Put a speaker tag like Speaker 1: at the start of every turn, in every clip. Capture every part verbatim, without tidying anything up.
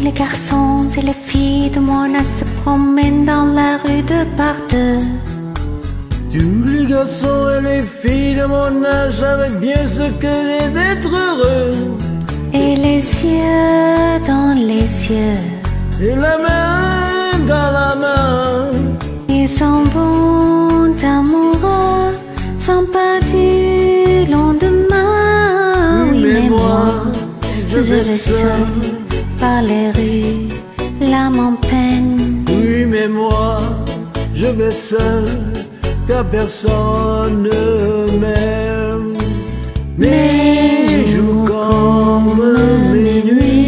Speaker 1: les garçons et les filles de mon âge se promènent dans la rue de par deux.
Speaker 2: Tous les garçons et les filles de mon âge savent bien ce que c'est d'être heureux.
Speaker 1: Et les yeux dans les yeux,
Speaker 2: et la main dans la main.
Speaker 1: ils sont bons amoureux, sont pas du lendemain.
Speaker 2: Oui, mais moi, je
Speaker 1: je
Speaker 2: vais
Speaker 1: vais
Speaker 2: seul
Speaker 1: seul par les rues, l'âme en peine.
Speaker 2: Oui, mais moi, je vais seul, car personne ne m'aime. Mes jours comme mes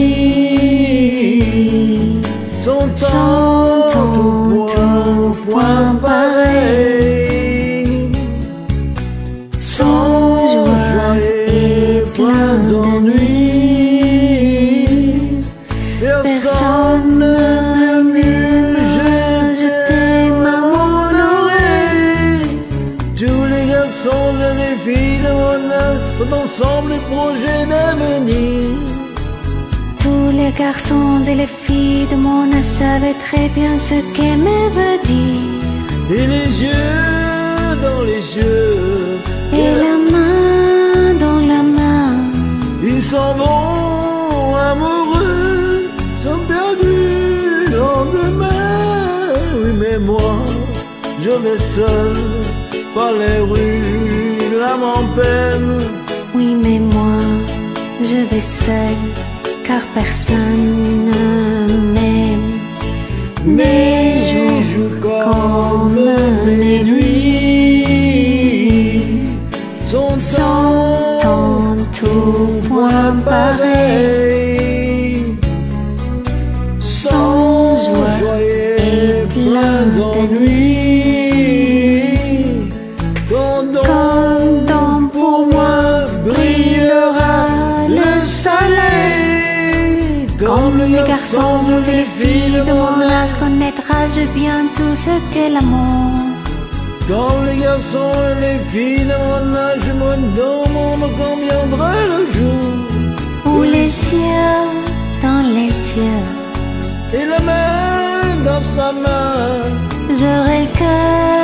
Speaker 2: nuits sont en tout point, point pareil, sans joie et plein d'ennuis. Personne ne mieux jeter ma mon oreille. Tous les garçons et les filles de mon âge font ensemble les projets d'avenir.
Speaker 1: Tous les garçons et les filles de mon âge savaient très bien ce qu'aimer veut dire.
Speaker 2: Et les yeux dans les yeux,
Speaker 1: et la main dans la main,
Speaker 2: ils s'en vont amoureux, sont perdus dans demain. Oui, mais moi, je vais seul par les rues, l'âme en peine.
Speaker 1: Oui, mais moi, je vais seul, car personne ne m'aime. Mes jours comme mes nuits
Speaker 2: sont
Speaker 1: en tout point
Speaker 2: pareil,
Speaker 1: sans joie et plein d'ennuis. Quand pour moi brillera le soleil, comme les garçons et les filles de mon âge connaîtra-je bien tout ce qu'est l'amour.
Speaker 2: Quand les garçons et les filles de mon âge me demandent quand viendra le jour
Speaker 1: où les yeux dans les yeux
Speaker 2: et la main dans sa main,
Speaker 1: j'aurai le cœur